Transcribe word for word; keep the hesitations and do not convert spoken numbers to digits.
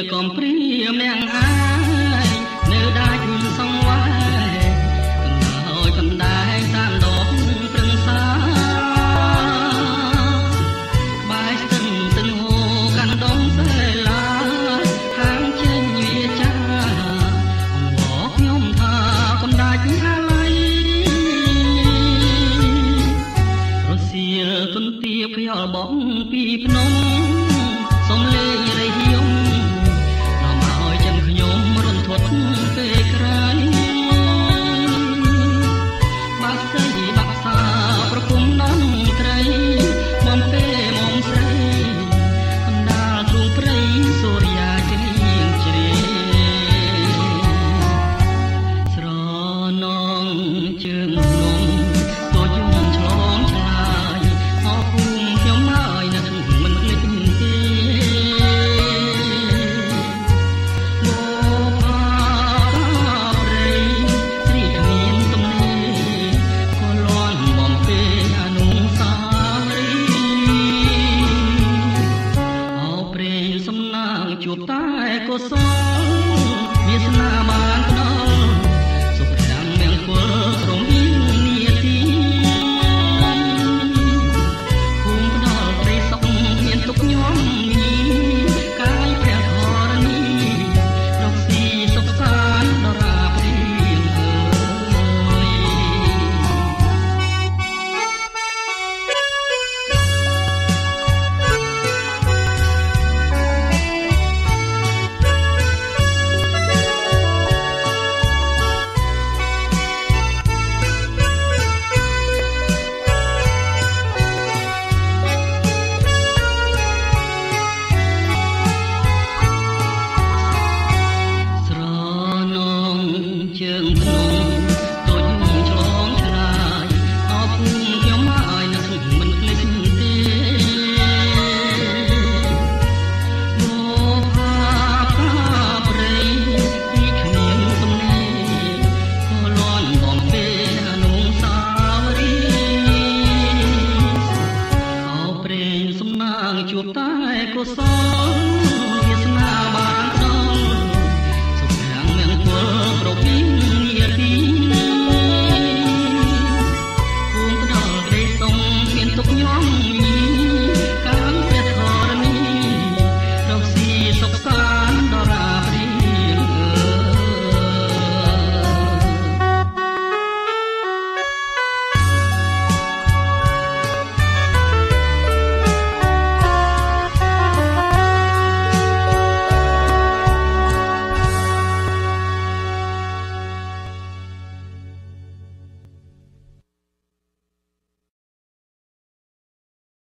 កំព្រាមៀងអាយនៅដាច់សងវាយកណ្ដោយកណ្ដែងតាមដងព្រឹងសាបាយស្ទឹងទឹកហូរកាន់ដងសេឡាខាងចេញវាចាអងខ្ញុំថាកណ្ដាច់អាឡ័យរសៀលទន្ទាផ្យល់បងពីភ្នំសុំលេងរៃហៀមនាំឲ្យចិនខ្ញុំរន្ធត់ពេលក្រោយបាក់ស្រីបាក់សាប្រគុំនំត្រីបំពេលមកស្រីកណ្ដាលទ្រូងព្រៃសូរិយាជ្រៀងជ្រេស្រនងជើងនំតូចយំឆ្លងឆ្លាយអរគុំខ្ញុំហើយនឹងមិនភ្លេចទេជួបតែកុសលវាសនាបាន